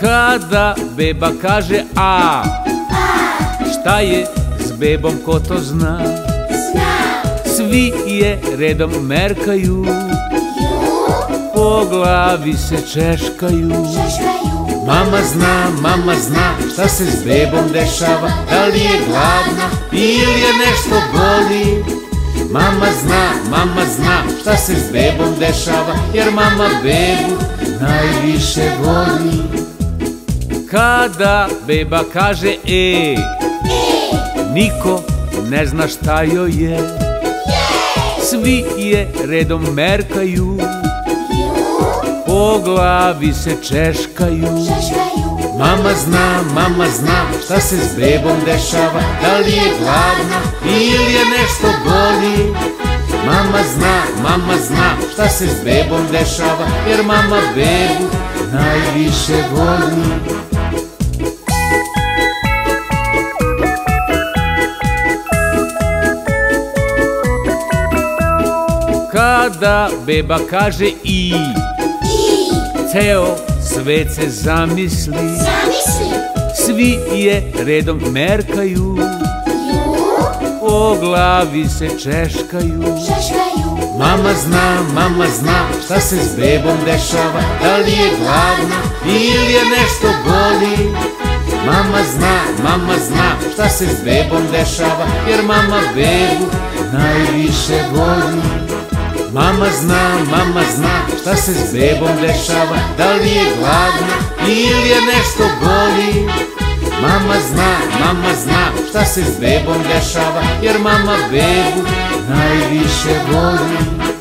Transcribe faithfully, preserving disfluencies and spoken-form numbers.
Kada beba kaže a, šta je s bebom, ko to zna? Svi je redom merkaju, po glavi se češkaju. Mama zna, mama zna šta se s bebom dešava, da li je gladna ili je nešto boli. Mama zna, mama zna šta se s bebom dešava, jer mama bebu najviše voli. Kada beba kaže e, niko ne zna šta joj je, svi je redom merkaju, po glavi se češkaju. Mama zna, mama zna šta se s bebom dešava, da li je gladna ili je nešto boli. Mama zna, mama zna šta se s bebom dešava, jer mama bebu najviše voli. Kada beba kaže i, ceo svet se zamisli, svi je redom merkaju, po glavi se češkaju. Mama zna, mama zna šta se s bebom dešava, da li je gladna ili je nešto boli. Mama zna, mama zna šta se s bebom dešava, jer mama bebu najviše voli. Mama zna, mama zna šta se s bebom dešava, da li je gladna ili je nešto boli. Mama zna, mama zna šta se s bebom dešava, jer mama bebu najviše voli.